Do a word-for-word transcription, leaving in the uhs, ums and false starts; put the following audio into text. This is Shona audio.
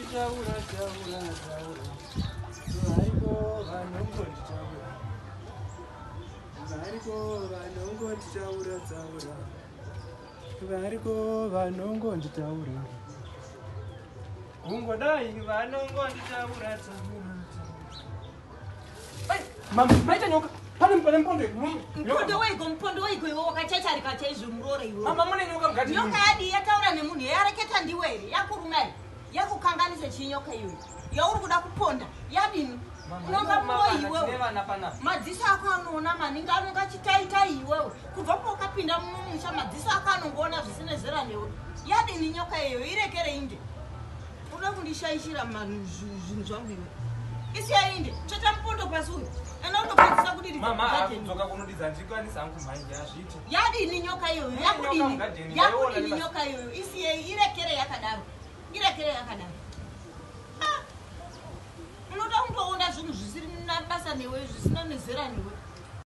ndichaura chaura chaura variko vanongondichaura variko vanongondichaura chaura variko vanongonditaura ungodai vanongonditaura chaura mama maita nyoka pane pane mpondo mpondo wego mpondo wego iwe wakachacharika chaizvomurora iwe mama mune nyoka mukati nyoka yadi yataura nemunhu yareketa ndiwere yakurumai yakukanganise chinyoka iwe yauri kuda kuponda yadini unonga muro iwewe madziso ako anoona maningi anonga chitaita iwewe kubva pokapinda mumusha madziso ako anongoona zvisine zera newe yadini nyoka iyo irekere inde uda kundishaishira zvinhu zvangu iwe isiya inde tsveta mupondo pasi uyu ena unokwanisa kudiri mama akudzoka kunodidza ndikwanisa hangu manje azviti yadini nyoka iyoyo yakudini yakudini nyoka iyoyo isiye irekere yakadaro irekere yakadaro unoda kundoona zvinhu zvisiri nabasa newe zvisina nezera newe